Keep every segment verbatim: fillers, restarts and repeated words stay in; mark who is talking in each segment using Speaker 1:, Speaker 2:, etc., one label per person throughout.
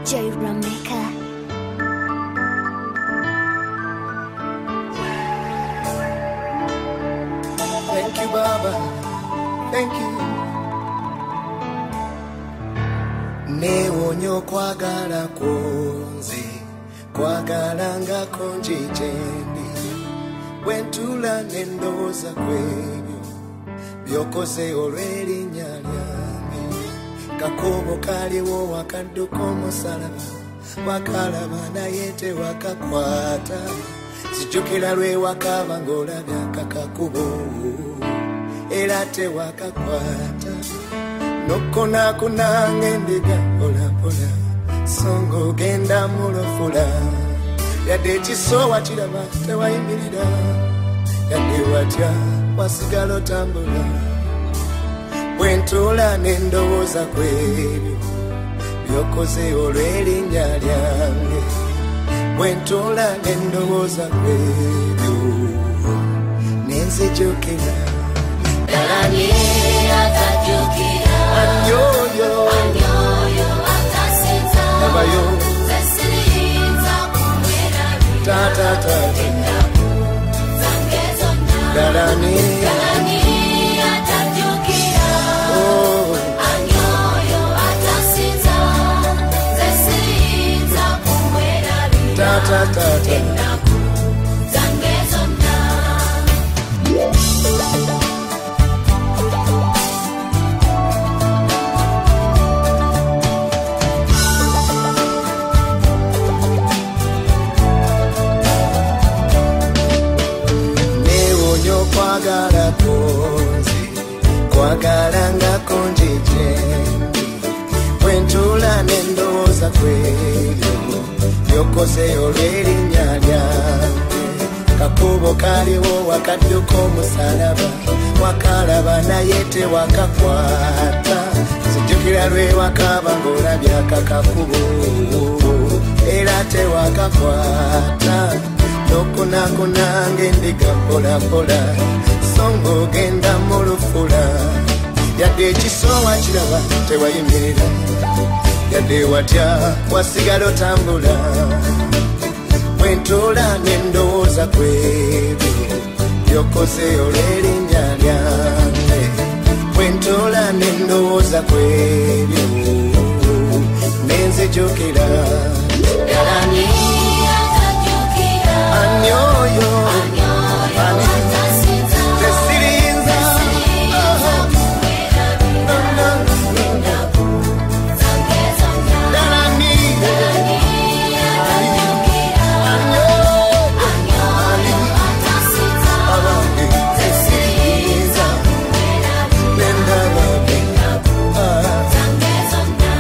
Speaker 1: J Rameka.
Speaker 2: Thank you, Baba. Thank you. Neonyo kwagala kunzi, kwagala nga konjijendi. Wentula nendoza kwebyo, byokoze olw'erinnya lyange. Kakobo kaliwo wakadduka omusalaba, wakalaba naye tewakakwata. Sijjukira lwe wakaba ng'olabye akakakubo, era tewakakwata. Nokonaakona ng'endiga mpolampola, so ng'ogenda mulofula. Yadde ekisowa kiraba tewayimirira, yadde watya wasigala otambula. Bwe ntuula ne ndowooza ku ebyo byokoze olw'erinnya lyange. Bwe ntuula ne ndowooza ku ebyo ne nzijukira.
Speaker 3: Ani atajukira,
Speaker 2: Anyoyo
Speaker 3: anyoyo atasinza,
Speaker 2: Nabayo
Speaker 3: zesirinza kumwerabi,
Speaker 2: Tata tata
Speaker 3: ennaku zange zonna.
Speaker 2: Ani
Speaker 3: Ani atajukira,
Speaker 2: Oh
Speaker 3: anyoyo atasinza, zesirinza kumwerabi,
Speaker 2: Tata tata
Speaker 3: ennaku zange zonna.
Speaker 2: Kwagala konzi, kwagala nga konjijendi. Bwe ntuula ne ndowooza ku ebyo byokoze olw'erinnya lyange. Kakubo kaliwo wakadduka omusalaba, wakalaba naye tewakakwata. Sijjukira lwe wakaba ng'olabye akakakubo, era tewakakwata. Nokonaakona ng'endiga mpolampola, so ng'ogenda mulufula. Yadde ekisowa kiraba tewayimirira, yadde watya wasigala otambula. Bwe ntuula ne ndowooza ku ebyo byokoze olw'erinnya lyange. Bwe ntuula ne ndowooza ku ebyo ne nzijukira.
Speaker 3: Ani atajukira,
Speaker 2: Anyoyo
Speaker 3: anyoyo atasinza,
Speaker 2: Zesirinza
Speaker 3: zesirinza kumwerabi, ennaku zange zonna.
Speaker 2: Ani
Speaker 3: Ani atajukira, anyoyo atasinza, zesirinza kumwerabi, ennaku zange zonna.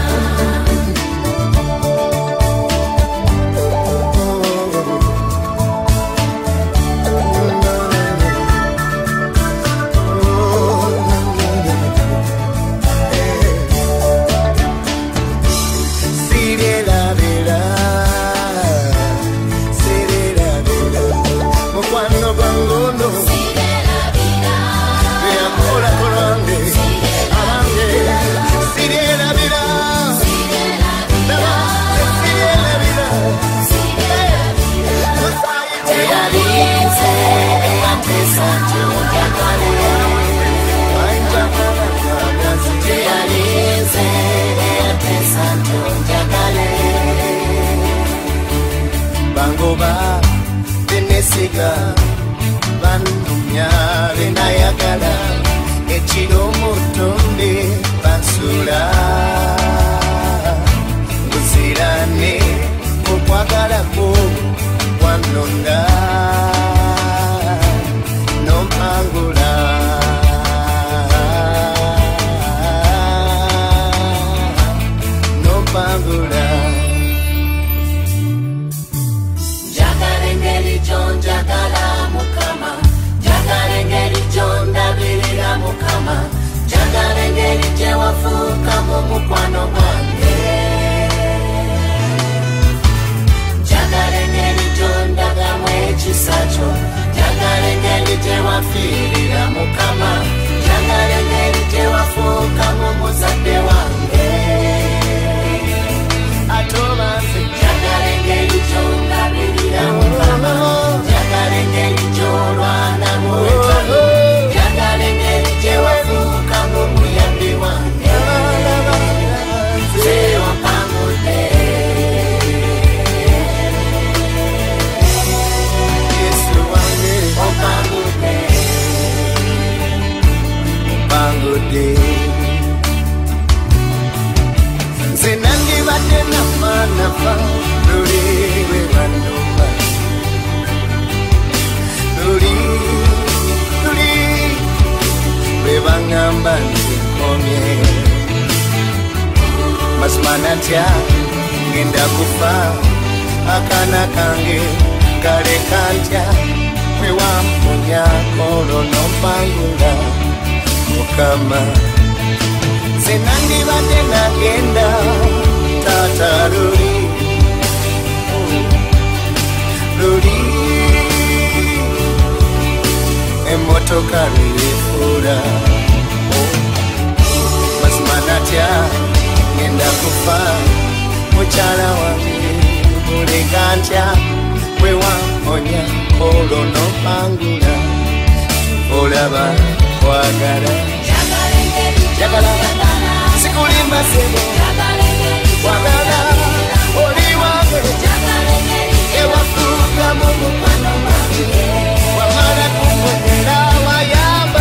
Speaker 2: Bangoba benesiga banumya benayagala ekiro mutonde bansula nguzirane okwagalako wanonda nompangula nompangula
Speaker 3: Njagala mukama, njagala engeri gy'ondabirira mukama, njagala engeri gye wafuuka mu mukwano gwange, njagala engeri gy'ondagamu ekisa kyo, njagala engeri gye wafiirira mukama, njagala engeri gye wafuuka mu muzadde wange.
Speaker 2: Atoba Masmanatya ngenda kufa akana kange kale kantya wewamponya kolo nompangula mukama zenandibadde nagenda tata luli luli emotoka lulifula Masmanatya ngenda kufa mukyala wange mulega ntya wewamponya olwo nompangula olaba kwagala jagala sikulimba sebo kwagala oli wange ewafuuka mu mukwano gwange wamala kumponyera wayamba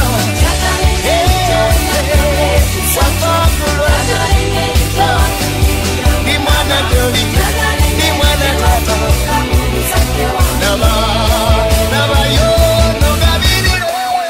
Speaker 2: wafakulwa ni mwana doli ni mwana tata naba naba yo nogabirire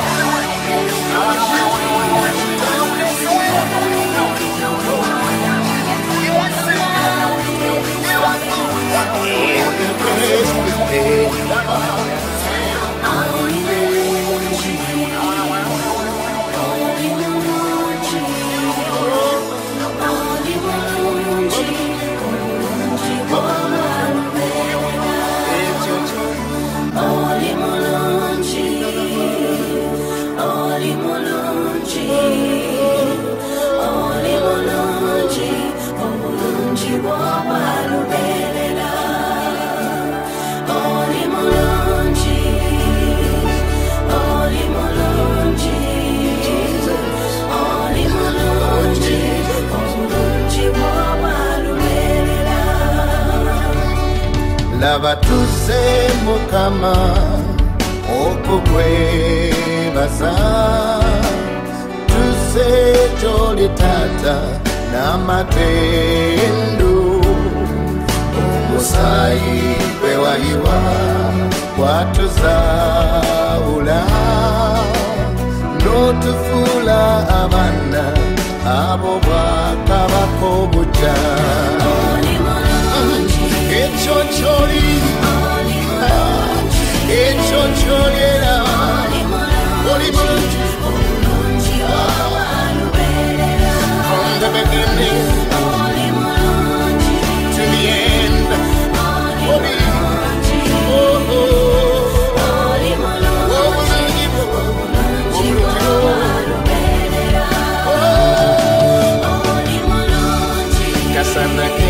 Speaker 2: laba tuze mukama okukwebaza tuze gy'oli tata n'amatendo omusaayi gwe wayiwa gwatuzaawula n'otufuula abaana abo bwakabaka obujja ekyo ky'oli ekyo ky'oli era oli mulungi from the beginning to the end oli oh oh obulungi bwo obulungi bwo kasana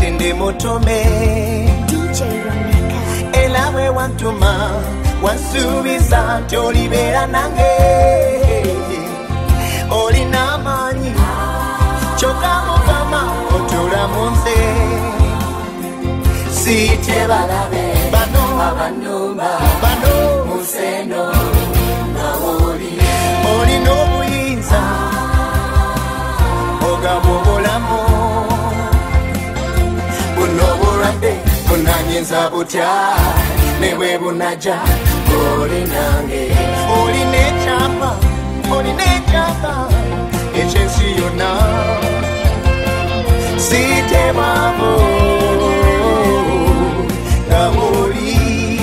Speaker 2: sindi mutume
Speaker 1: D J Rameka.
Speaker 2: elawe wantuma wansuubiza nti olibeera nange olina amaanyi kyokka mukama otula mu nze siite balabe bano
Speaker 3: abanumba
Speaker 2: bano
Speaker 3: museno nawoli
Speaker 2: olina obuyinza ogaba obulamu buno obulwadde bunanyinza butya ne bwe bunaja oli nange olina ekyapa olina ekyapa ekyensi yonna siitebwako nga oli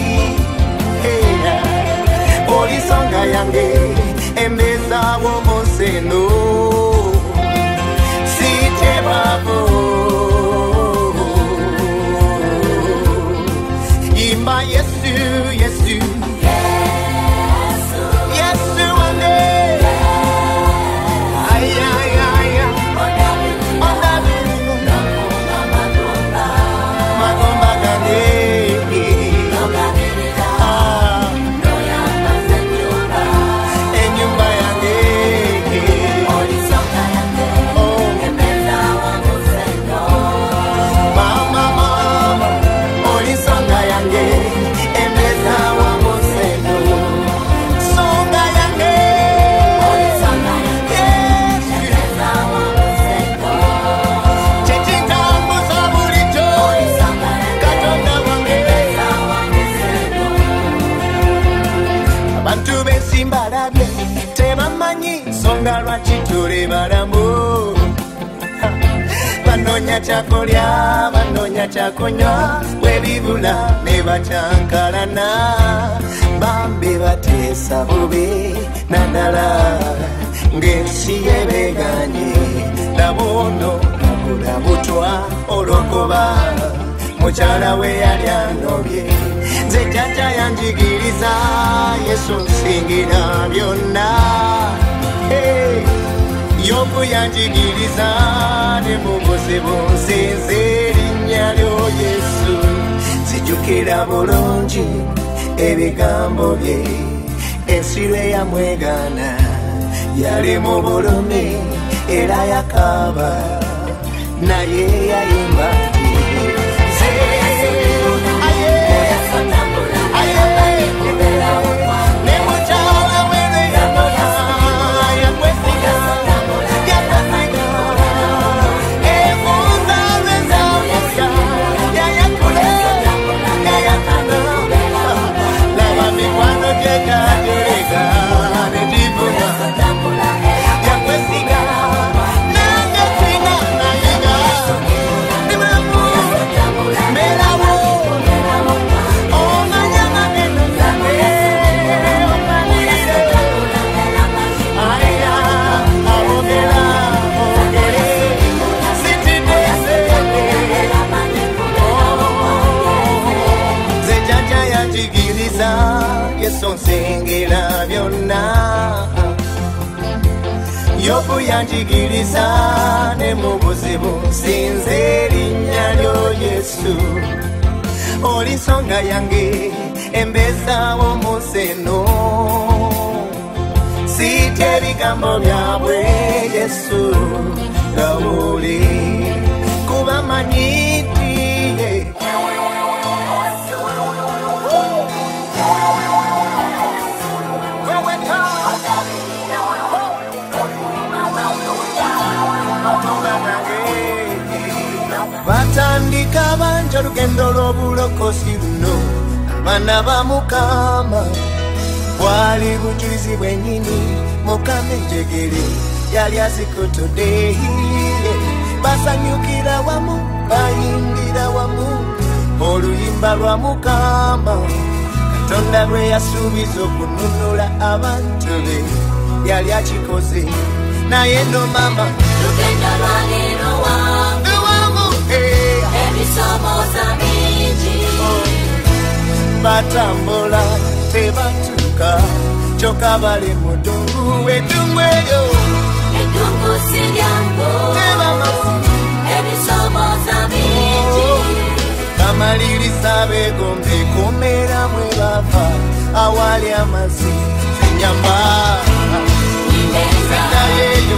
Speaker 2: oli nsonga yange embezaawo omunsi eno siitebwako imba Yesu Yesu Yesu wange ay ay ay magomba gange enyumba yange mama mama oli nsonga yange embeza wa museno nsonga yange kyekintambuza bulijjo katonda wange abantu b'ensi mbalabye tebamanyi nsonga lwaki tuli balamu banoonya kyakulya banoonya kyakunywa bwebibula ne bakyankalana bambi bateesa bubi naddala ng'ensi yebeeganye nabuno nagula butwa olwokuba mukyala we yali anobye nze jjajja yanjigiriza Yesu nsingira byonna hey. Yobu yanjigiriza ne mu buzibu nsinza erinnya lyo Yesu zijjukira bulungi ebigambo bye ensi lwe yamwegaana yali mu bulumi era yakaaba naye yayimba nti nze aye aye ne mukyala we lwe yakola yakwesiga nsengera byonna Yobu yanjigiriza ne mu buzibu nsinza erinnya lyo Yesu oli nsonga yange embezaawo omunsi eno siitya ebigambo byabwe Yesu nga oli kuba manyiti batandika banja olugendo lw'obulokozi luno abaana ba Mukama bwali bujulizi bwennyini Mukama enjegere yali azikotodde basanyukira wamu bayimbira wamu oluyimba lwa Mukama Katonda lwe yasuubiza okununula abantu be yali akikoze naye no mama
Speaker 3: lugendo lwaliro wangu ebisomoza bingi
Speaker 2: batambula tebatuuka kyokka bali mu ddungu eddungu eyo
Speaker 3: eddungu si lyangu
Speaker 2: tebamasi
Speaker 3: ebisomoza bingi
Speaker 2: bamaliriza begombe komera mwe bava awali amazzi enyamba yeyo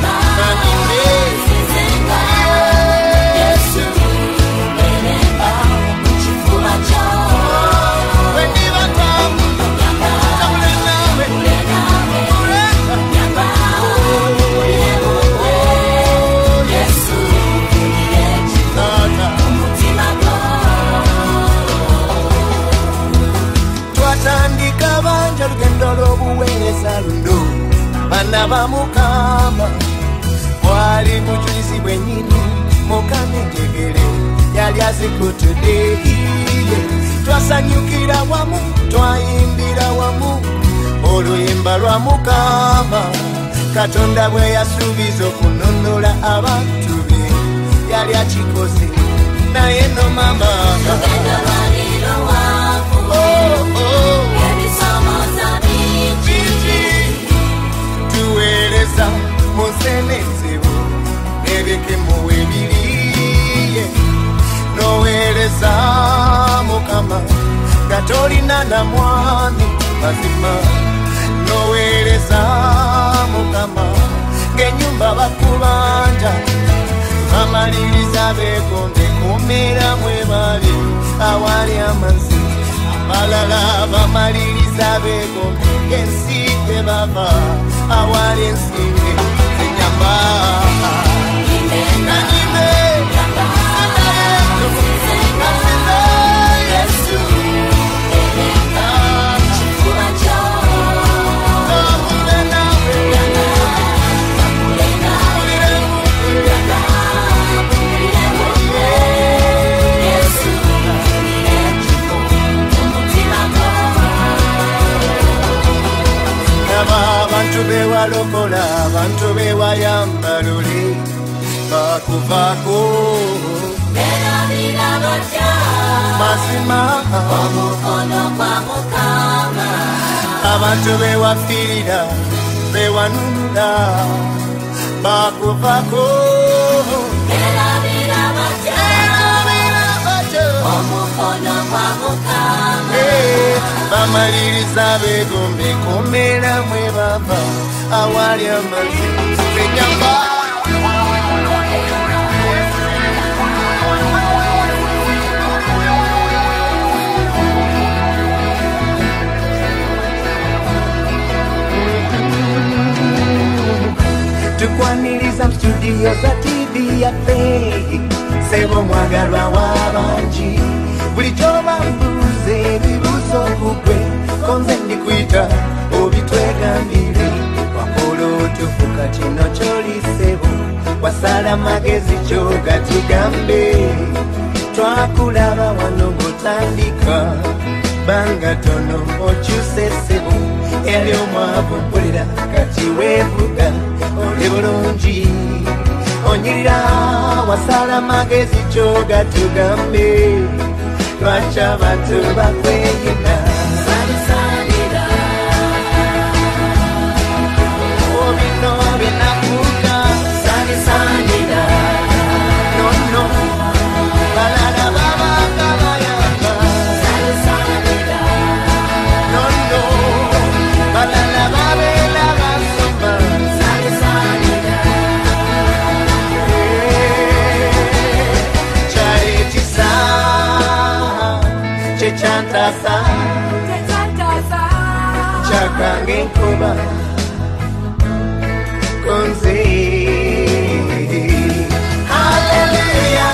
Speaker 2: bana bamukama wali mujulizi bwenyini mukama enjegere yali azikutudde twasanyukira wamu twayimbira wamu oluyimba lwa mukama katonda bwe yasuubiza okunonola abantu be yali akikoze naye no mama tuweereza musenezebo ebikemuwe ebiriye noweereza mukama nga tolina na mwami mazima noweereza mukama ng'ennyumba bakubanja bamaliriza begombe kumera mwe bali awali amazzi abalala bamaliriza begombe ng'ensi gye bava awali ensimbi enyamba nanyime Yesu abantu bewalokola abantu bewayamba luli bakuvaako mazima
Speaker 3: omukono gwa Mukama
Speaker 2: abantu bewafiirira bewanunula bakuvaako
Speaker 3: omukono gwa Mukama
Speaker 2: bamaliriza begombe komera mwe bava awali amazzi enyamba tukwaniriza studio za T V yaffe sebo mwagalwa w'abangi bulijjo bambuuza ebibuuzo ku ggwe konze ndikwita obitwegambire wakola otufuka kino kyolisebo wasala magezi kyoga tugambe twakulaba wano ng'otandika banga tono okyuse ssebo eri omwavu mpulira kati weevuga oli bulungi onyirira wasala magezi kyoga tugambe lwaki abantu bakweyina obino binakuka sanisanira nono balala babaka bayamba nono balala babeera basoma kyali ekisa kyechantasa kyakange enkuba konze haleluya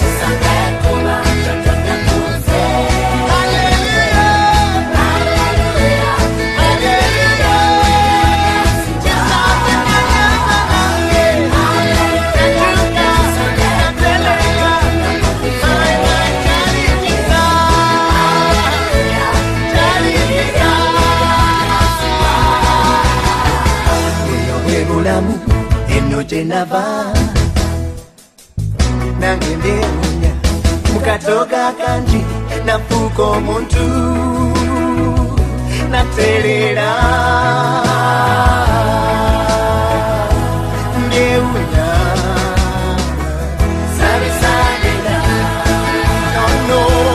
Speaker 2: bulamu eno gyenava nange ndewunya mukatoga kangi nafuuka omuntu natereera ndewunya sabisanira nono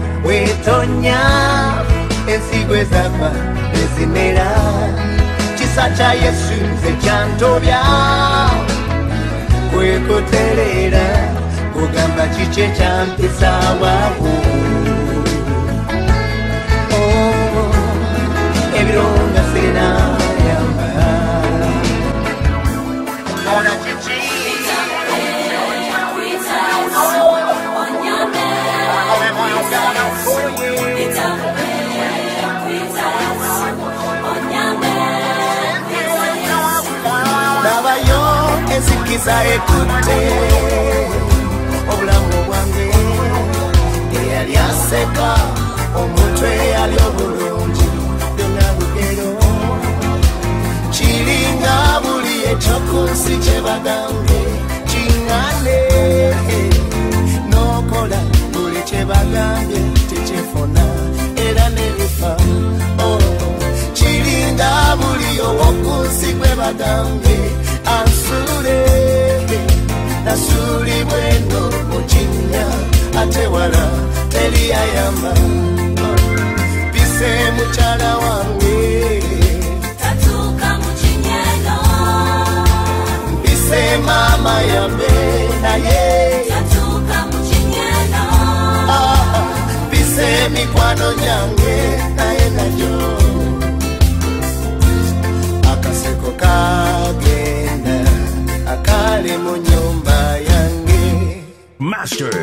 Speaker 2: wetonya ensigwe zava ezimera kisa kya Yesu nze kyantobya kwekuterera kugamba kiki ekyampisa bwavu ebironga sirina yamba ona kiki nabayo ezikiza ekutte obulamu bwange eyali aseka omutwe yali obulungi byonna lugero kiringa buli ekyokunsi kyebagambe kiŋŋane n'okola buli kyebagambye tekyefuna era nebifa kiringa buli owokunsi gwe bagambye ansule nasuli bweno mukinya ate wala teriyayamba bise mukyala wange
Speaker 3: tatuuka mu kinyeno
Speaker 2: bise mama yambe naye
Speaker 3: tatuuka mu kinyeno
Speaker 2: bise mikwano gyange naye najo akaseko kagenda akali mu nyumba yange
Speaker 4: Master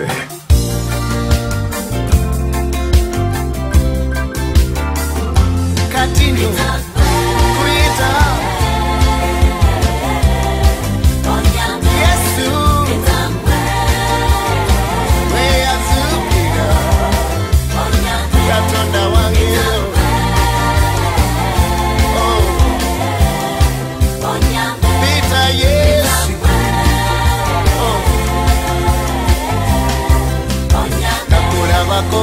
Speaker 2: katino kuita Yesu weyazukira katonda wange bita Yesu nakulabako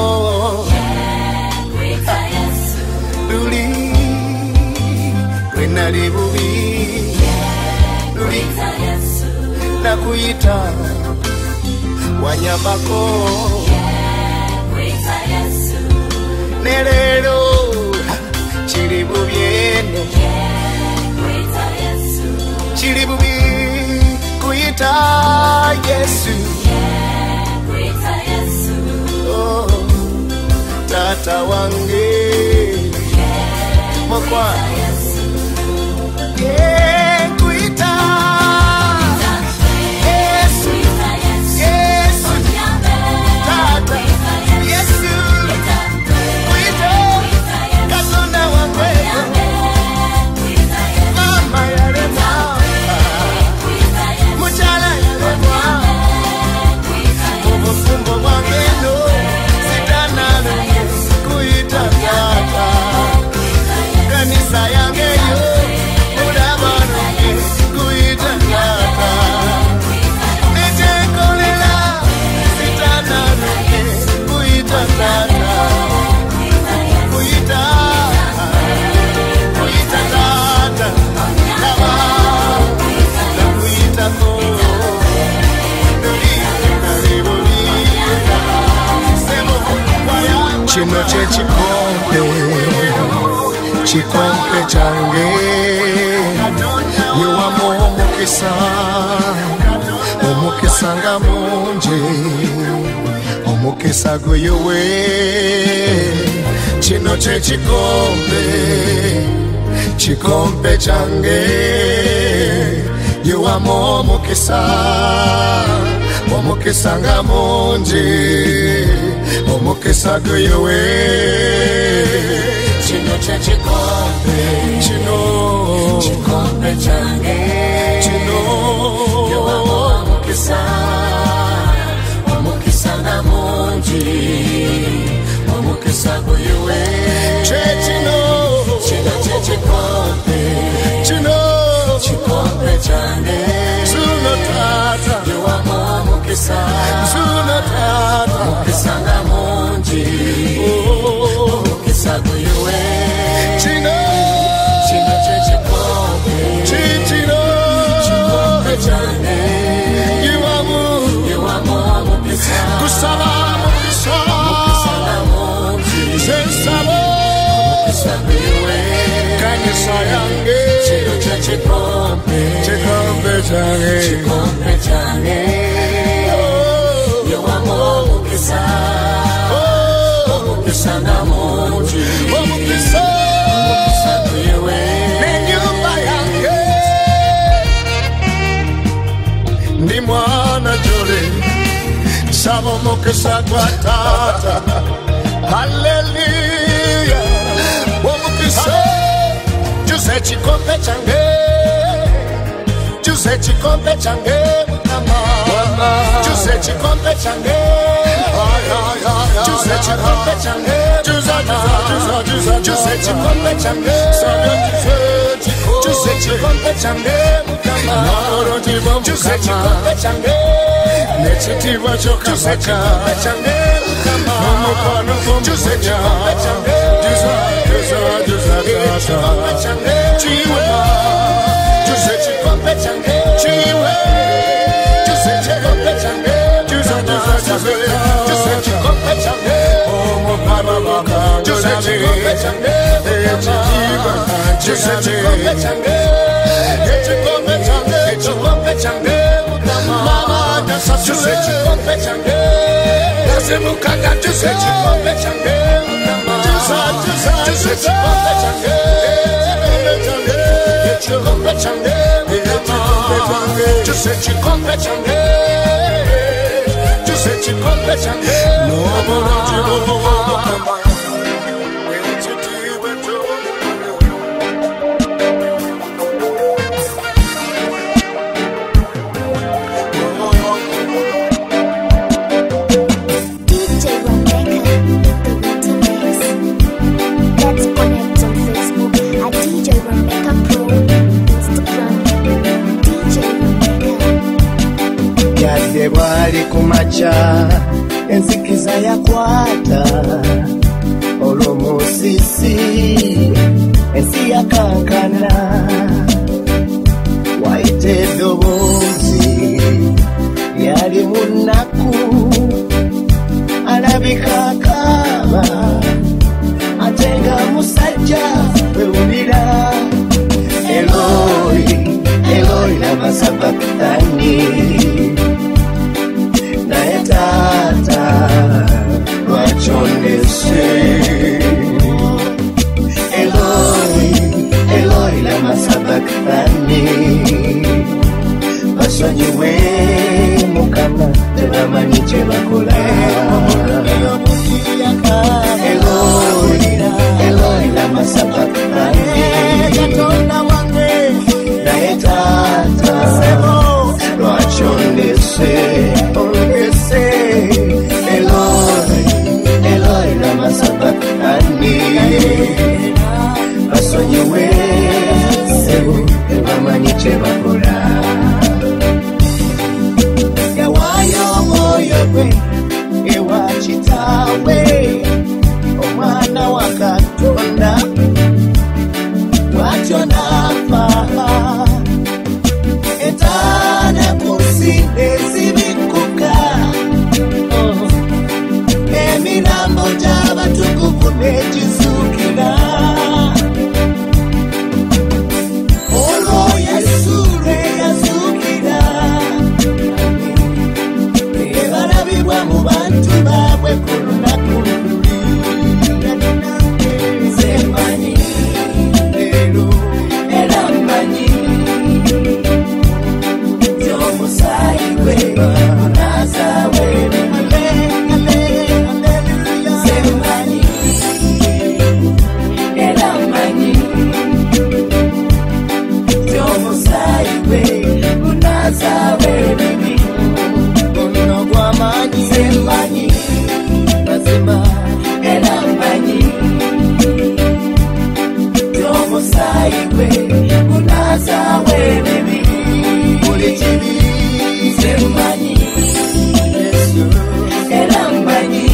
Speaker 2: luli lwenali bubi luli nakuyita wanyambako ne leero kiri bubi eno kiri bubi kuyita Yesu oh, tata wange mokwa yeah, kuita Yesu Yesu tata Yesu kuita katonda wange mama yarema muchala yarema obufumbo bwange no sitanalo kuita tata kanisa yange yo udabano kuita tata nejekolela sitanalo kuita tata kuita kuita tata kaba kuita ko kino kyekikompe kikompe kyange yewamu omukisa omukisa nga mungi omukisa gweyowe kino kyekikompe kikompe kyange yewamu omukisa omukisa nga mungi omukisa gweyowe kino kyekikompe kino kikompe kyange kino yewamu omukisa omukisa nga mungi omukisa gweyowe kyekino kino kyekikompe kino kikompe kyange zuno tata yewamu omukisa zuno tata omukisa nga mungi omukisa gweyowe kino kino kyekikompe kino sayange
Speaker 3: chino cha chikombe
Speaker 2: chikombe change
Speaker 3: chikombe change yo amo mukisa mukisa na moji
Speaker 2: mukisa
Speaker 3: mukisa kuyewe
Speaker 2: nyumba yange ndi mwana jole sabo mukisa kwa tata hallelujah mukisa juse chikombe change juse chikombe change mama juse chikombe change juse chikombe change juse juse juse chikombe change juse chikombe change mama juse chikombe change nechitiwa choka juse chikombe change mama mama juse chikombe change juse juse juse chikombe change chiwe juse chikombe change chiwe juse chikombe change juse juse juse chikombe change oh mama mama juse chikombe change juse chikombe change chikombe change chikombe change mama juse chikombe change nasemukanga juse chikombe change juse juse juse chikombe change chikombe change juse chikombe change juse chikombe change no more chikombe
Speaker 4: bwali kumacha enzikiza yakwata olomusisi ensi yakankana waite ddoboozi yali munaku alabika akaaba ate nga musajja wewulira Eloi Eloi lama sabakthani naye tata lwachondese Eloi Eloi lama sabakthani basonyiwe mukama tebamanyi kye bakola Eloi Eloi lama sabakthani naye tata lwachondese Eloi Eloi lama sabakthani basonyiwe sebo tebamanyi kye bakola yawayo omwoyo gwe ewa kitaawe omwana wa Katonda bw'atyo n'afa entaana ku nsi ezibikuka emirambo gy'abatukuvu n'egizuukira olwo Yesu lwe yazuukira ebalabibwa mu bantu baabwe ku lunaku luli nze mmanyi leero era mmanyi gy'omusaayi gwe gunaazaawo nze mmanyi era mmanyi gy'omusaayi gwe gunaazaawo ebibi ono gw'amaanyi nze mmanyi mazima era mmanyi gy'omusaayi gwe gunaazaawo ebibi buli kibi nze mmanyi era mmanyi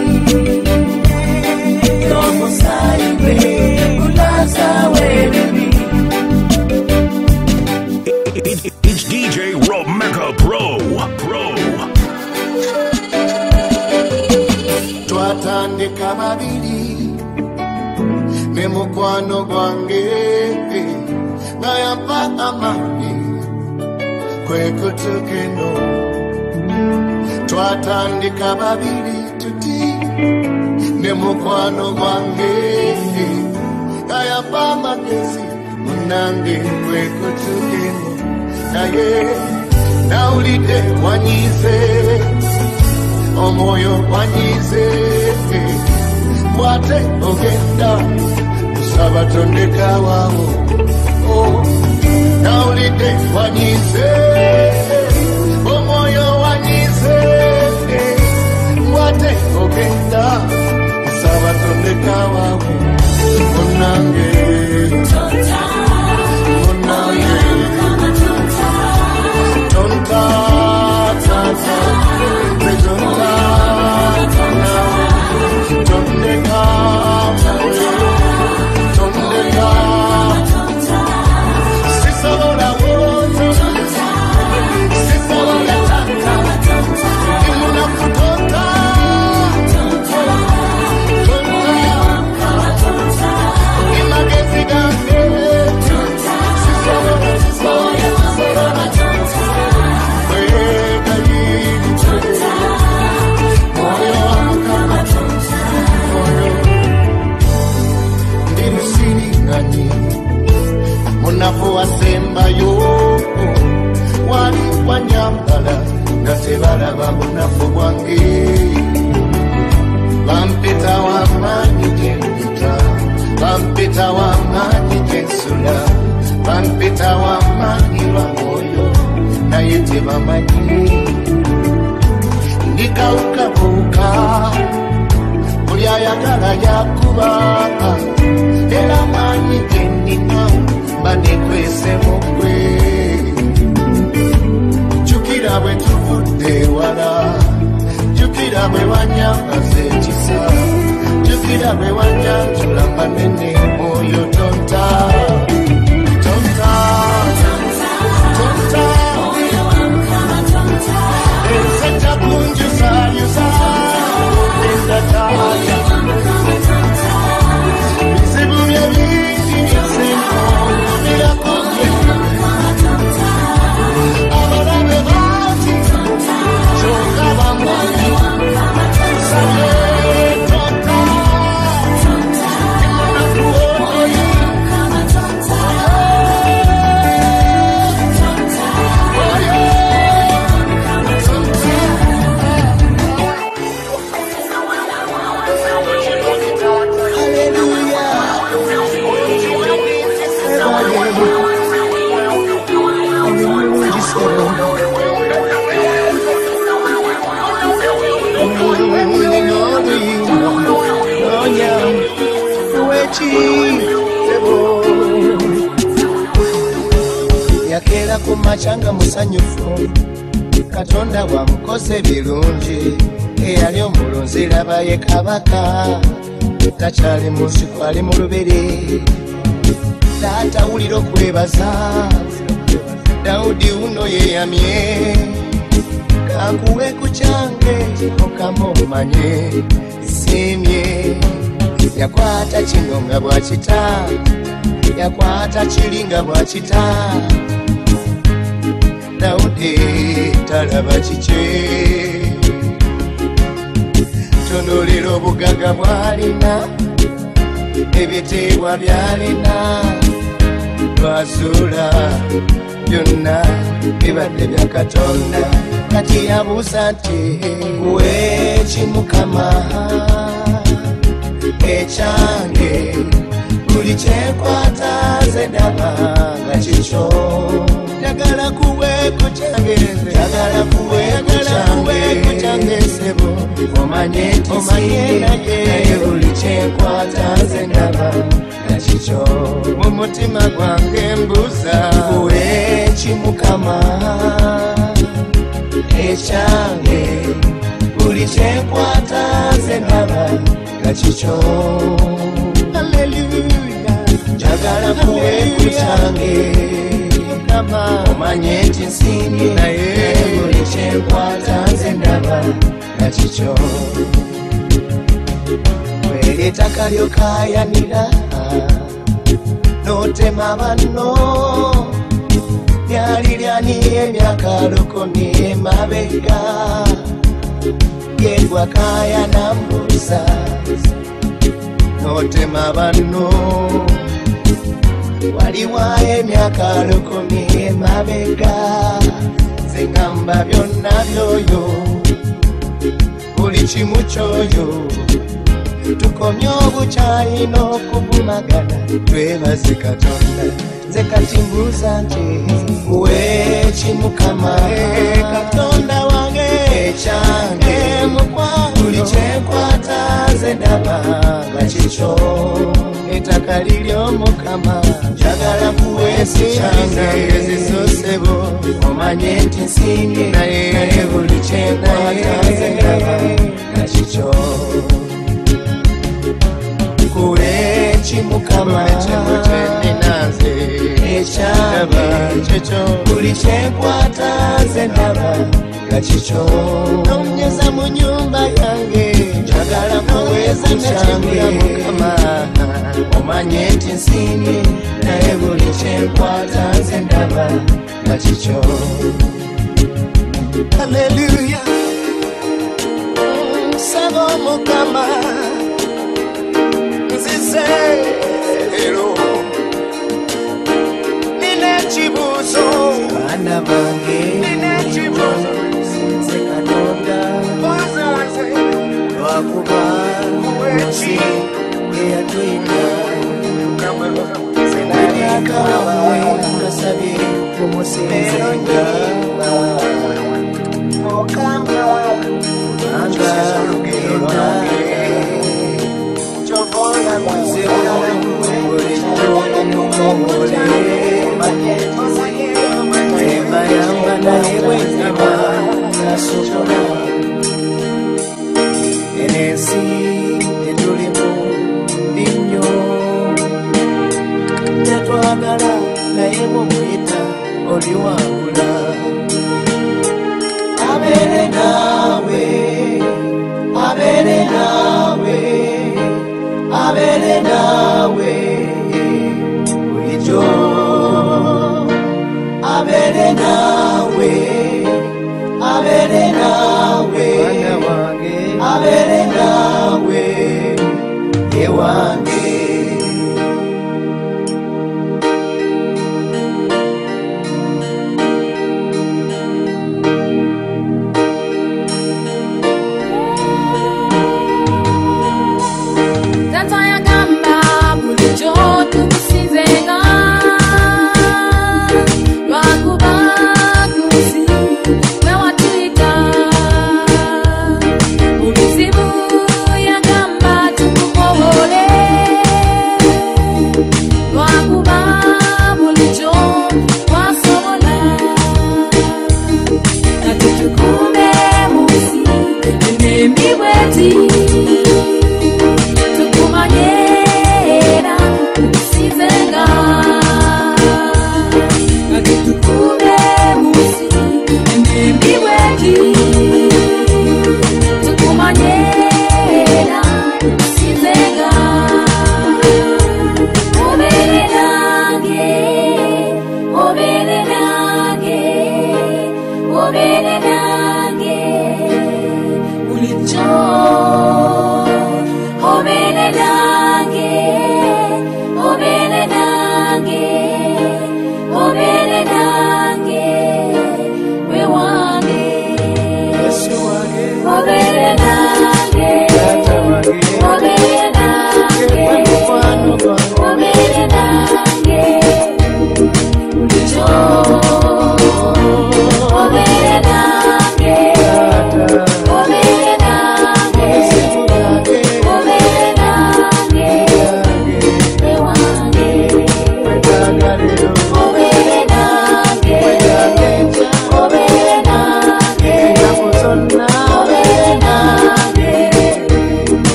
Speaker 4: gy'omusaayi gwe gunaazaawo ebibi.
Speaker 5: It's D J Romeka Pro. Pro.
Speaker 2: twatandika babiri ne mukwano gwange nga yampa amaanyi kwe kutukeno twatandika babiri tuti ne mukwano gwange nga yampa amagezi munange kwe kutukeno naye nawulidde wanyize omwoyo wanyize bwate ogenda kusaba tondeka waawo nawulidde wanyize omwoyo wanyize bwate ogenda kusaba tondeka waawo munange munange tonta tonta tonta tondeka tondeka sisobola woto sisobola tata imuna kutonta tonta imagezi gange sisobola sisobola munafu wasembayo wali wanyambala nga tebalaba munafu gwange bampita w'amaanyi gyempita bampita w'amaanyi gyensula bampita w'amaanyi lwa mwoyo naye tebamanyi ndikawukabuuka buli ayagala yakuba era maanyi gennina bandikwese mugwe jukira bwe tuvudde wala jukira bwe wanyambaza ekisa jukira bwe wanyanjula manene oyo tonta tonta tonta ensajja kunjusayusa endataya bizibu byebingi byasenko birakoye abalabe bati kyokka bamwanyi saye tonta imunakuwoyi yakera ku machanga musanyufu katonda wamukoze birungi eyali omulunzi labaye kabaka takyali munsi kwali mu lubiri taata wulira okwebaza Daudi uno yeyamye kankuwe ku kyange okama omanye simye yakwata kino nga bwakita yakwata kiri nga bwakita Daudi talaba kikye tunuulira obugaga bwalina ebiteebwa byalina lwasuula byonna bibadde bya Katonda kati yabuuza nti kuweki Mukama ekyange buli kyenkwata ze ndaba nga kikyo njagala kuweeko kyange njagala kuweeko kyange sebo omanye nti omanye naye buli kyenkwata ze ndaba nga kikyo mu mutima gwange mbuuza kuweki Mukama ekyange buli kyenkwata ze ndaba nga kikyo njagala kuweeko kyange omanye nti nsiimye naye buli kyenkwata nze ndaba nga kikyo wera ettaka lyokayanira
Speaker 4: notema banno lyalilyani emyaka lukumi emabega gedwa kaya nambuza notema banno waliwa emyaka lukumi emabega zengamba byonna byoyo buli kimu kyoyo tukomye obukyalina okuvumagana twebaze Katonda nze kati mbuuza nti weeki Mukama Katonda wange ekyange buli kyenkwata nze ndaba nga kikyo ettaka liryo Mukama njagala kuweesa ekyange zisosebo omanye nti nsiimye naye buli kyenkwata nze ndaba nga kikyo kuweeki Mukama ninaze ekyange kyekyo buli kyenkwata nze ndaba nga kikyo nomnyeza mu nnyumba yange njagala kuweesa ekyange Mukama omanye nti nsiimye naye buli kyenkwata nze ndaba nga kikyo Haleluya nsaba Mukama nzize ero nina ekibuuzo baana bange nina ekibuuzo nze Katonda lwakuba ensi eyatwita senalikawe ngasabye kumusinzenga Mukama anga lugero lwange chovola muzeo bulijjo nomukongole ebayamba naye bwezaba nasobola ensi etulimu nnyo tetwagala naye bwomuyita oliwangula abeere naawe abeere naawe abeere naawe bulijjo abeere naawe abeere naawe abeere naawe ewange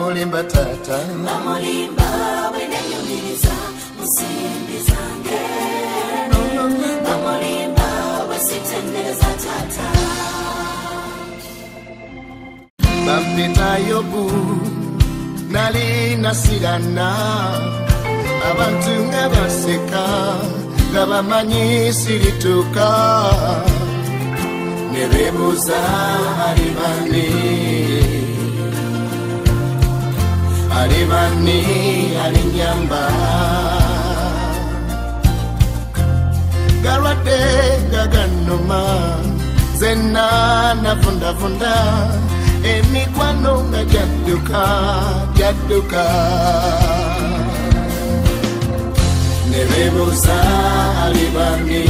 Speaker 2: bamulimba tata
Speaker 3: bamulimba bwenenyumiriza musimbi zange bamulimba bwesitendereza tata
Speaker 2: bampita Yobu nali nasirana abantu nga baseka nga bamanyi sirituka ne beebuuza ali bani ali bani alinyamba galwadde nga gannuma zenna nafundafunda emikwano nga jadduka jadduka ne beebuuza ali bani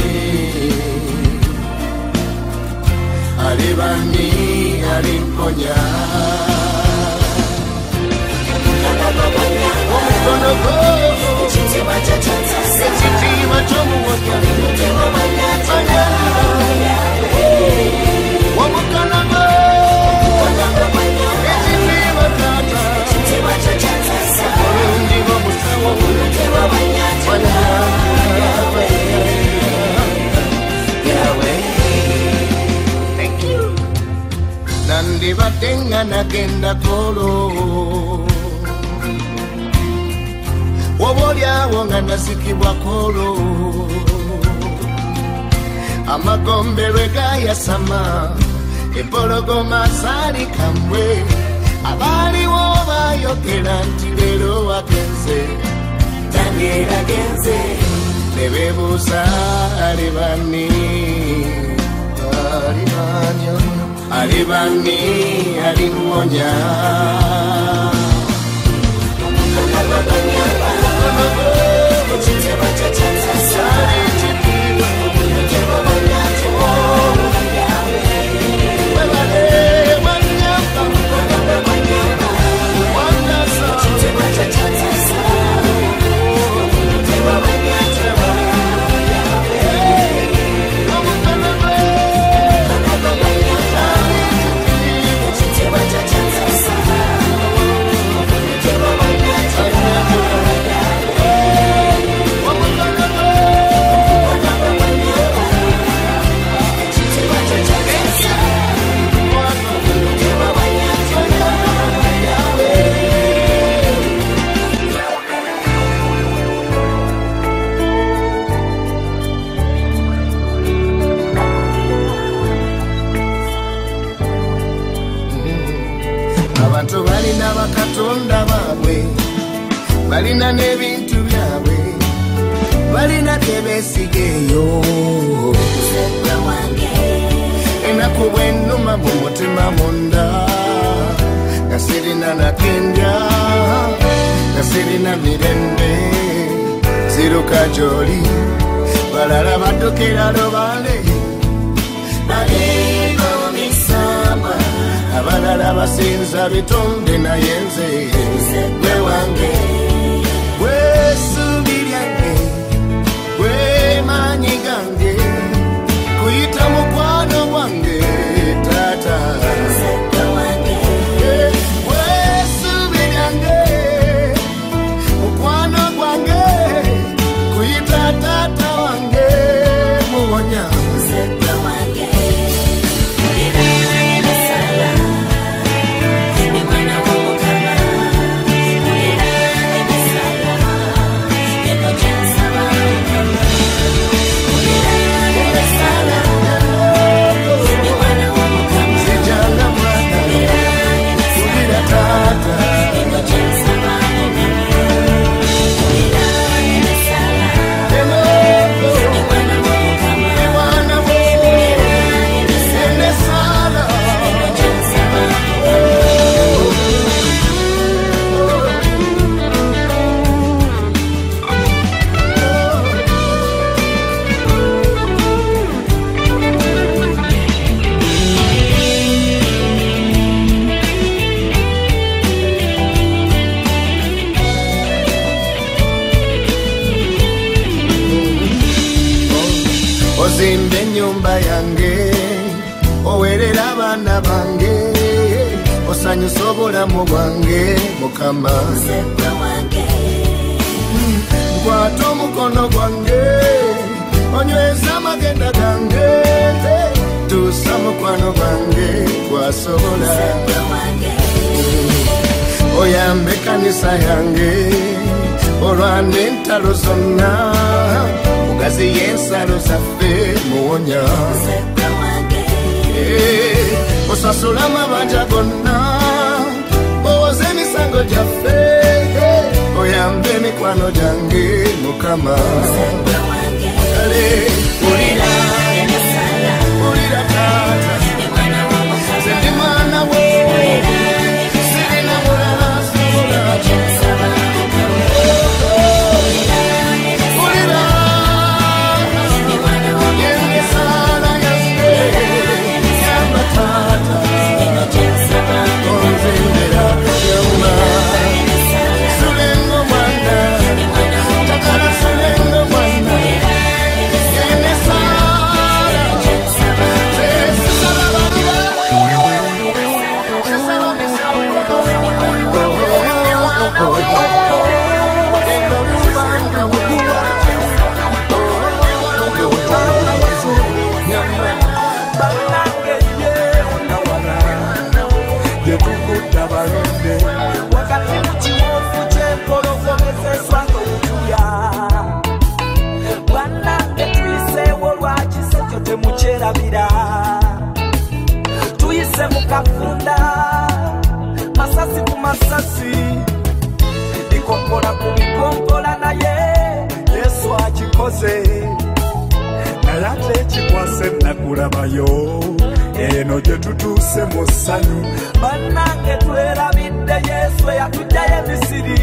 Speaker 2: ali bani alimponya omukono gwo
Speaker 3: ekitiibwa kyo kyonsasa
Speaker 2: ekitiibwa ky'omuwonya
Speaker 3: mutima bwanyatira
Speaker 2: omukono gwo ekitiibwa taata
Speaker 3: ekitiibwa kyo kyonsasa
Speaker 2: obulungi bw'omusawo
Speaker 3: mutima bwanyatira
Speaker 2: nandibadde nga nagenda kolo oba olyawo nga nasikibwa kolo amagombe lwe gayasama empologoma zaali kamwe abaaliwo bayogera nti leero wagenze
Speaker 3: Daniel agenze
Speaker 2: ne beebuuza ali bani ali bani ali bani alimponya
Speaker 3: ekitiibwa kyo kyonsasa
Speaker 2: abantu balina bakatonda baabwe balina n'ebintu byabwe balina tebeesigeeyo enaku bwennuma mu mutima munda nga sirina natendya nga sirina mirembe ziruka gy'oli balala baddukira lubale
Speaker 3: balinga mu misamba
Speaker 2: abalala basinza bitonde naye nze
Speaker 3: gwe wange
Speaker 2: bwesuubi lyange bwemaanyi gange kuyita mukwano gwange taata
Speaker 3: gwe wange
Speaker 2: bwesuubi lyange mukwano gwange kuyita taata wange muwonya
Speaker 3: gwe wange olina emisala ni mwana w'omukama olina emisala eko gyensaba olina emisala ni mwana w'omukama
Speaker 2: sijanga mwana
Speaker 3: olina
Speaker 2: kulira
Speaker 3: emisala
Speaker 2: taata
Speaker 3: eko gyensaba olina emisala
Speaker 2: enoko
Speaker 3: ni mwana w'omukama
Speaker 2: mwana wo enesala
Speaker 3: eko gyensaba
Speaker 2: ozimba ennyumba yange owerera abaana bange osanyusa obulamu bwange Mukama nkwata omukono gwange onyweza amagenda gange tuusa mukwano gwange gwasobola oyambe kanisa yange olwana entalo zonna mugazi y'ensalo zaffe muwonya osasula amabanja gonna owoza emisango gyaffe oyambe emikwano gyange Mukama ulira ulira taata nze ndi mwana wo sirina mulala sobola ulira yemisala yange yamba taata onzembera yamba sulengo mwana takala sulengo mwana tuyise mukafunda masasi ku masasi ikompola ku ikompola naye Yesu akikoze naye ate ekikwase nakulabayo eno gye tutuuse mu ssanyu bannange twerabidde Yesu eyatugyayo emisiri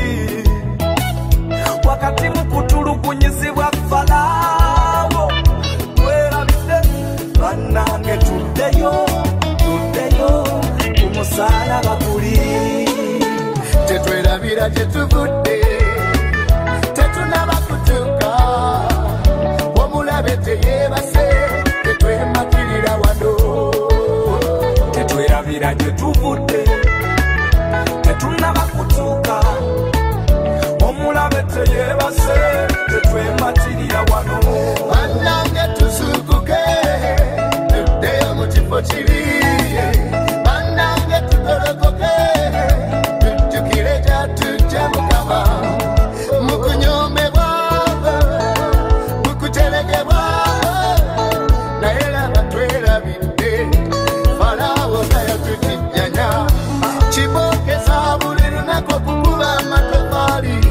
Speaker 2: wakati mu kutulugunyizibwa Falaawo twerabidde bannange tuddeyo tuddeyo kumusalaba kuli tetwerabira tetuvudde tetunaba kutuuka omulabe teyeebase tetwemakirira wano tetwerabira tetuvudde tetunaba kutuuka omulabe teyeebase tetwemakirira wano bannange tuzuukuke tuddeyo mu kifo kiri bannange tugolokoke tujjukire gyatujja Mukama mukunyomebwa mukuteregebwa naye laba twerabidde Falaawo tayatujijjanya kibookeza buli lunaku okukuba amatofaali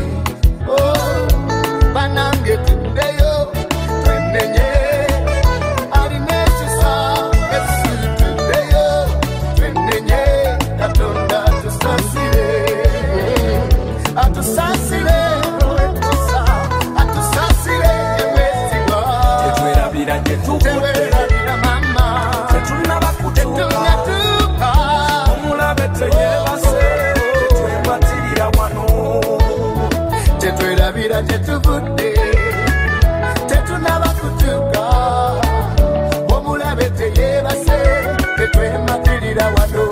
Speaker 2: bannange tuddeyo twenenye alina ekisa Yesu tuddeyo twenenye Katonda atusasire atusasire olw'ekisa atusasire emwesigwa tetwerabira tetwerabira mama tetunaba kutuuka omulabe teyeebase tetwebatirira wano tetwerabira tetuvudde tetunaba kutuuka omulabe teyeebase tetwemakirira wano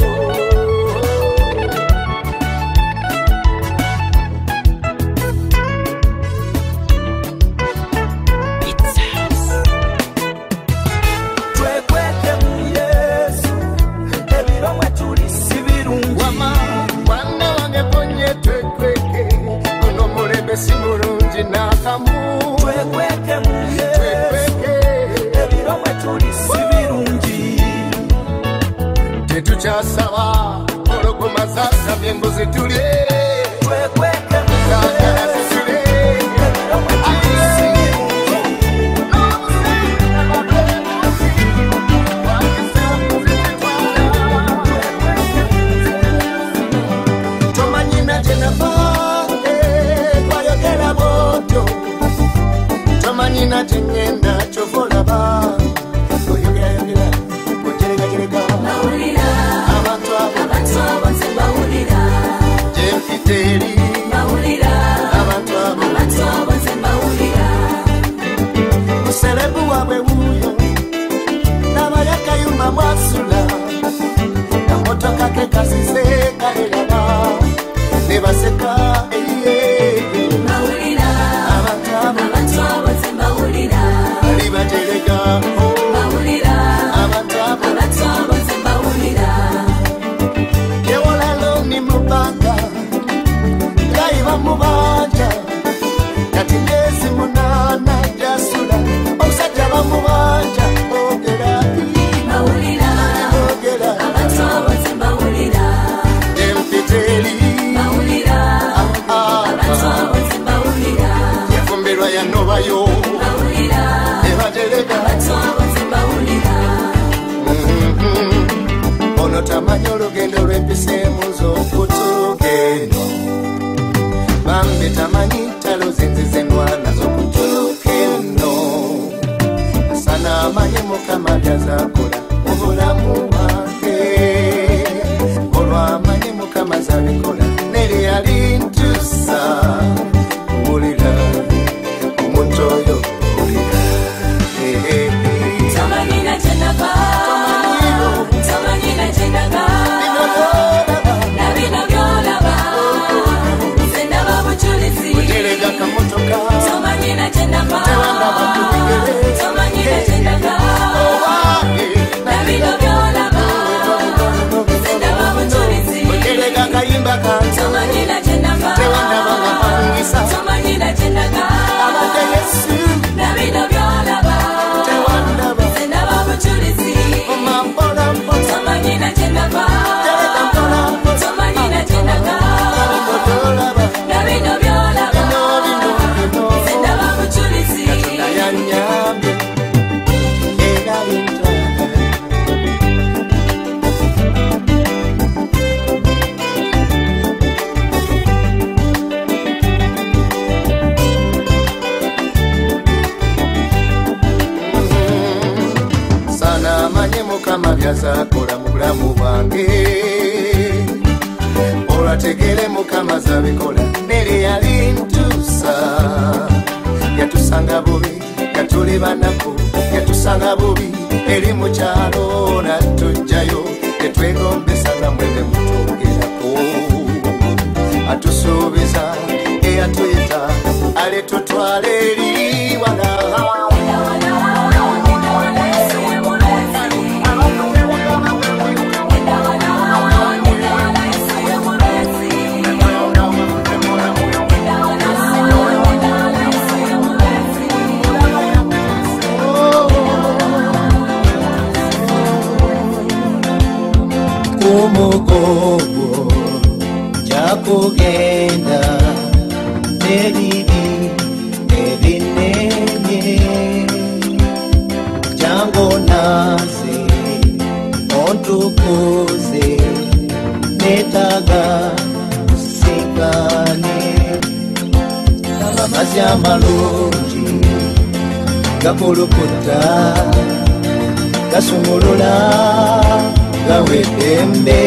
Speaker 2: twekweke mu Yesu ebiro mwe tuli si birungi mwana wange ponye twekweke guno mulembe si mulungi n'akamu twekweke mu Yesu ebiro mwe tuli si birungi tetukyasaba ologoma zasabye embuzi tulye twekweke mu Yesu ebiro mwe tuli si tomanyina jenava kwayogera bwotyo tomanyina jenyenda kyovolaba oyogerayogera ojeregajerega abantu abo
Speaker 3: Bawulira
Speaker 4: mukama byazakola obulamu bwange olwamanye mukama zabikola neri yalintusa owulira omuntu oyo owulira
Speaker 3: Tamanyina chenava Tamanyina chenava Nabino byolaba Sendaba buchulizi
Speaker 4: Uterega kamotoka
Speaker 3: Tamanyina chenava Tamanyina chenava Nabino byolaba Sendaba buchulizi
Speaker 4: Uterega kayimba kanto
Speaker 3: Tamanyina chenava
Speaker 4: Tewandabanga pangisa
Speaker 3: Tamanyina chenava
Speaker 4: Abade Yesu
Speaker 3: Nabino byolaba
Speaker 4: Tewandaba
Speaker 3: Sendaba buchulizi
Speaker 4: Mambola mbola
Speaker 3: Tamanyina chenava
Speaker 4: Terega mbola mbola
Speaker 3: Tamanyina chenava
Speaker 4: Abodolaba
Speaker 3: Nabino byolaba
Speaker 4: Bino bino bino
Speaker 3: Sendaba buchulizi
Speaker 4: Nayanyambe Era bintwala sana amanye mukama byazakola mu bulamu bwange olwategere mukama zabikola neri yalintusa yatusanga bubi yatuli banaku yatusanga bubi eri mu kyalo natujjayo tetwegombesa namwene mutugerako atusuubiza eyatuyita ale tutwale eri wana Umugogo jakugenda nebibi ebinenye jango naze ontukuze netaga sikane amazzi amalungi gakulukuta gasumulula gawedembe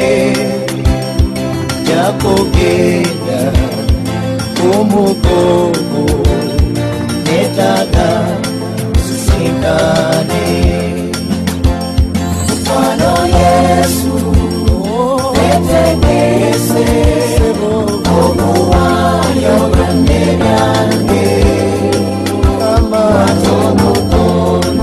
Speaker 4: jakugenda kumugogo netaga sisikane mukwano Yesu etegese omuwayo byange byange amato mukono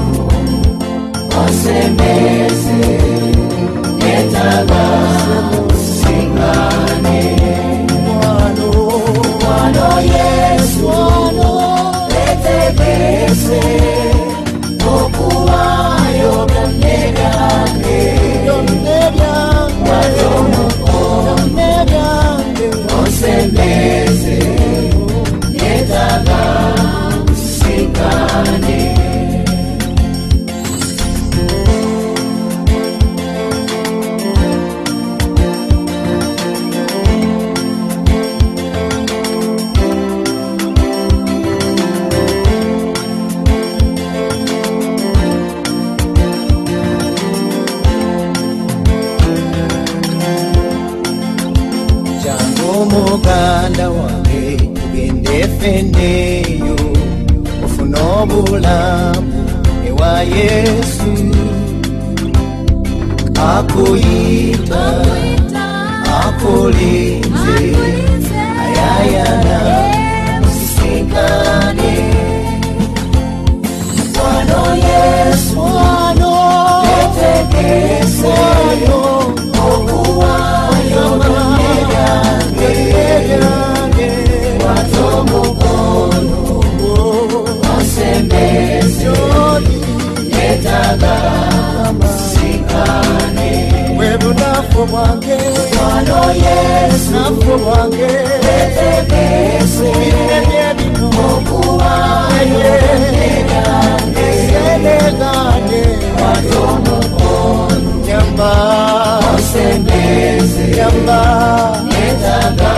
Speaker 4: osembeze netaga sisikane mukwano mukwano Yesu ono etegese okuwayo byange byange byonne byange osembeze netaga sisikane muganda wange tugende fenneyo ofuna obulamu ewa Yesu akuyita akulinze ayayana sisikane mukwano Yesu ano etegese okuwayo byange watomukono osembeze netaga sikane webunafu bwange mukwano Yesu nafu bwange etegese okuwayo byange senegane watomukono nyamba osembeze nyamba netaga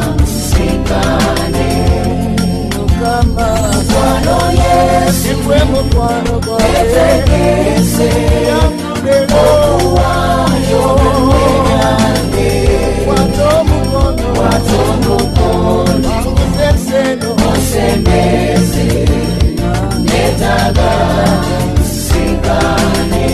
Speaker 4: sikane mukama mukwano Yesu mukwano gwange yamulelo yange wato mukono wato mukono anguseseno osemeze netaga singane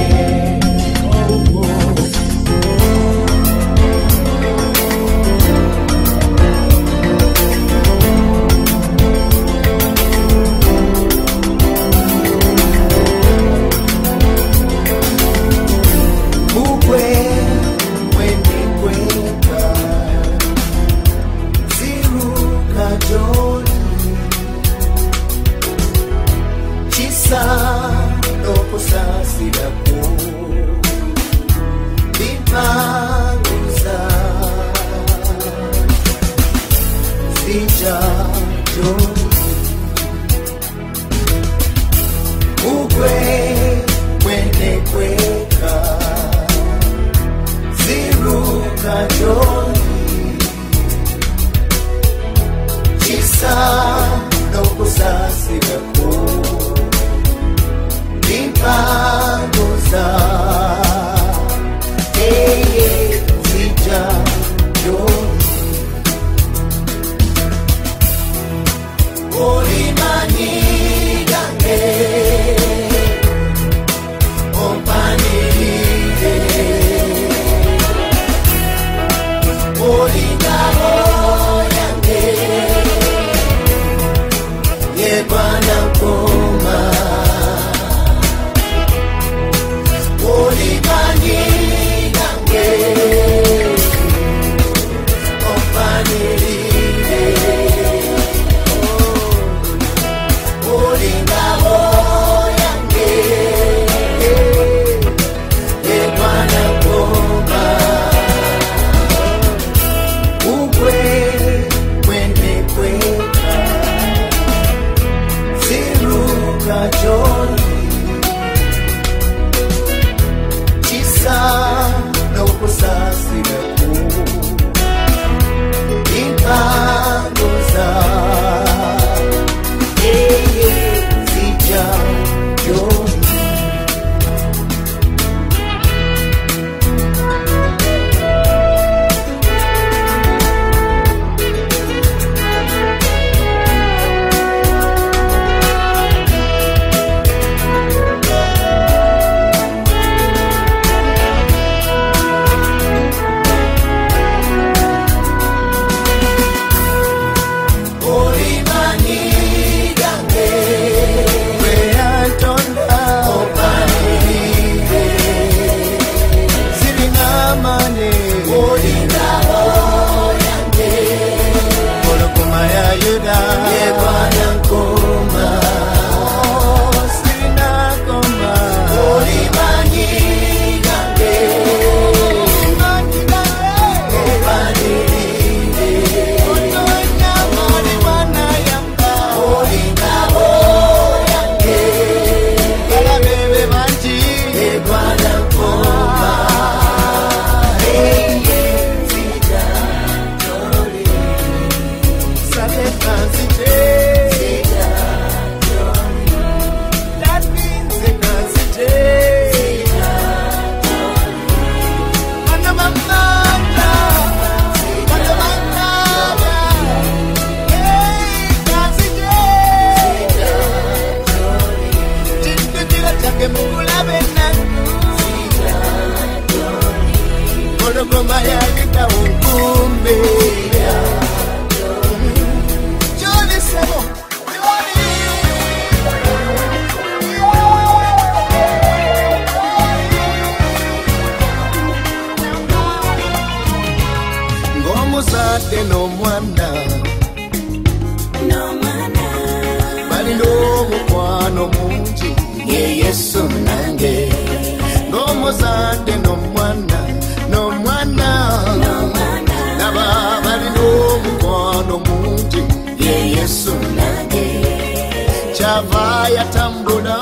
Speaker 2: Chavaya tambula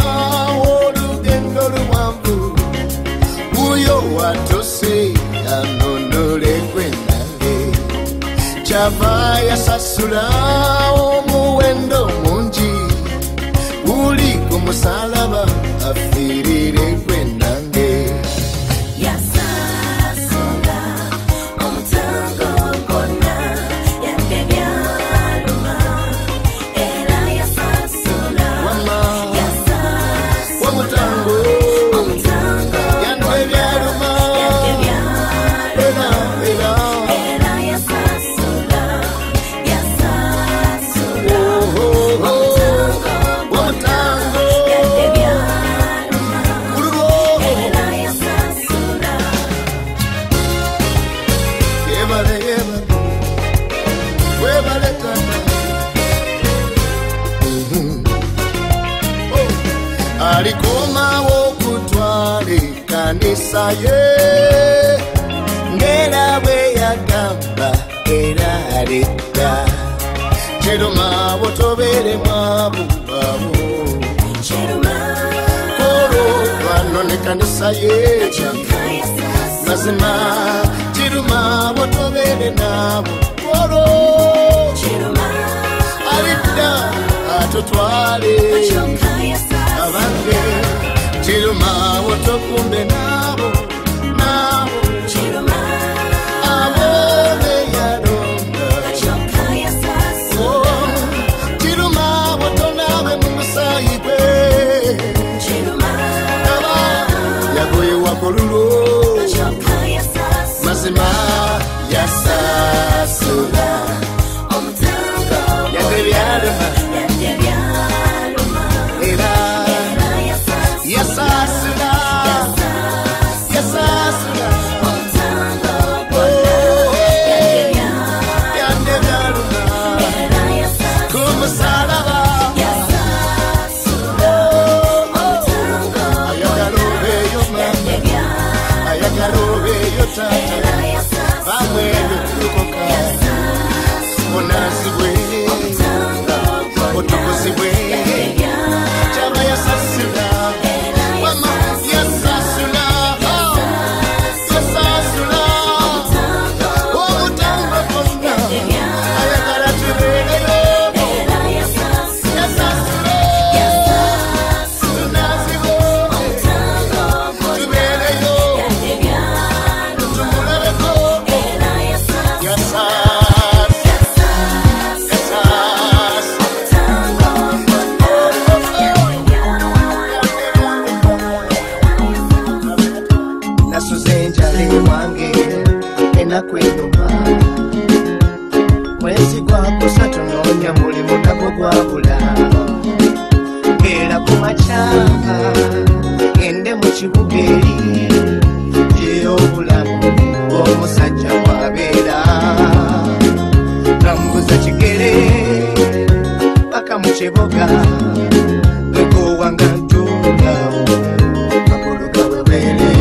Speaker 2: olugendo luwanvu uyo watose anonole gwenale Chavaya sasula omuwendo mungi uliko kumusalaba afirire kwenange
Speaker 3: yasasula omutango gonna yatebyaluma era yasasula yasasula
Speaker 2: omutango
Speaker 3: omutango
Speaker 2: yantebyaluma era era
Speaker 3: era yasasula yasasula
Speaker 2: omutango
Speaker 3: yatebyaluma
Speaker 2: Urugo
Speaker 3: era yasasula
Speaker 2: Yebale yebale Webale tata Mhm. Oh. Alikomawo kutwale kanisa ye Ngera bwe yagamba era aleka Chiruma botobere mwabu babu
Speaker 3: chiruma
Speaker 2: Koro wano ne kanisa ye
Speaker 3: kaya sasa
Speaker 2: Mazima chiruma botobere nabo Koro
Speaker 3: chiruma
Speaker 2: alida atotwale
Speaker 3: kaya sasa
Speaker 2: abange chiruma botokumbe nabo nabo
Speaker 3: chiruma
Speaker 2: abone yaronda
Speaker 3: kaya sasa
Speaker 2: Oh, chiruma botonabe mumusayibwe
Speaker 3: chiruma
Speaker 2: aba yagoye wakolulu
Speaker 3: kaya sasa
Speaker 2: mazima yasasula
Speaker 3: omutango
Speaker 2: yatebyaluma
Speaker 3: yatebyaluma
Speaker 2: era
Speaker 3: era yasasa
Speaker 2: yasasula yasasula
Speaker 3: omutango
Speaker 2: Oh,
Speaker 3: yatebyaluma
Speaker 2: yandebyaluma
Speaker 3: era yasasa
Speaker 2: kumusalaba
Speaker 3: yasasula omutango
Speaker 2: ayagala obeeyo mama
Speaker 3: yatebyaluma
Speaker 2: ayagala obeeyo tata
Speaker 3: era yasasa
Speaker 2: bamwe ebikulokoka onazibwe otukuzibwe kyaba yasasula mama yasasula yasasula omutango gonna ayagala tubeereyo yasasula tunazibwe tubeereyo tumulabeko yasas
Speaker 4: nasuze njale wange enakwenuma mwezi gwakusa tunoonya mulimu nagwo gwabula era ku makyanga gende mu kibuga eri ey'obulamu omusajja bwabeera nambuza kigere paka mu kibuga bwegowanga ntuulawo akuluka bwebere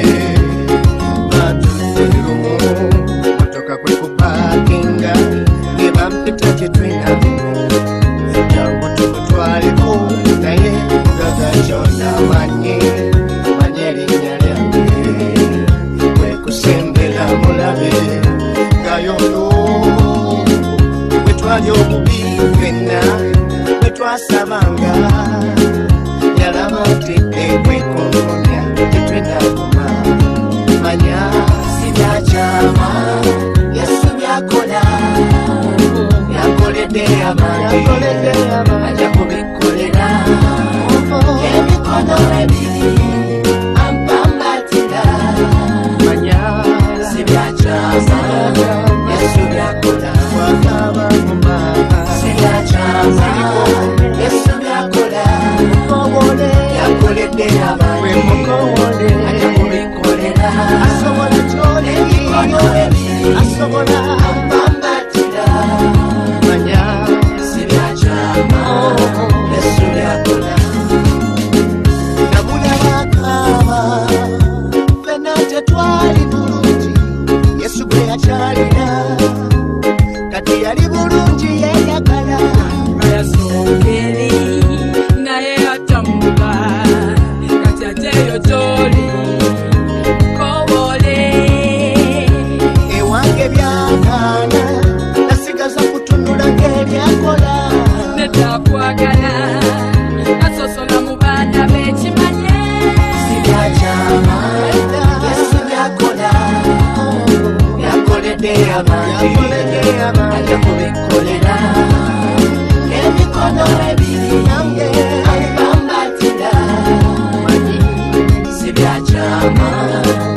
Speaker 4: batuserumu motoka kwe kupakinga ngebampita kyetwina jangu tumutwaleko naye mugaga kyonna manye manye erinnya lyange kwekusembera mulabe gayondo bwe twali obubi fenna bwe twasabanga yalaba ntidde kwekonkonya tetwenakoma manya sibyakyama yesu byakola yakoledde abange ajja kubikolera emikono ebiri ampambatira manya sibyakyama yesu byakola sibyakyama yesu byakola
Speaker 3: Mukama